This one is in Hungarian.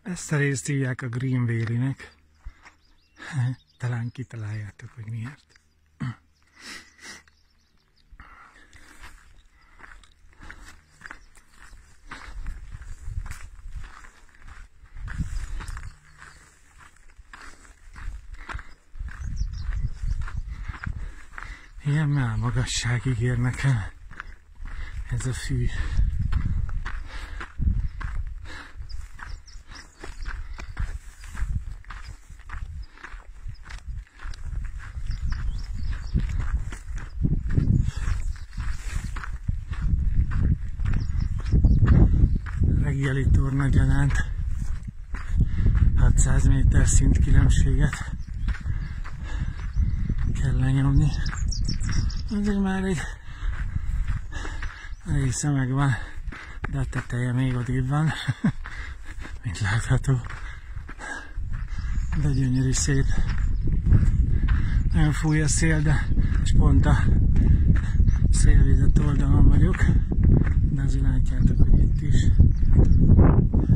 Ezt a részt hívják a Green Valley-nek. Talán kitaláljátok, hogy miért. Ilyen magasságig ér nekem ez a fű. Reggeli torna gyanánt 600 méter szintkülönbséget kell lenyomni. Azért már egy része megvan, de a teteje még odébb van, mint látható. De gyönyörű szép. Nagyon fúj a szél, és pont a szélvizet oldalon vagyok, de azért látjátok, hogy itt is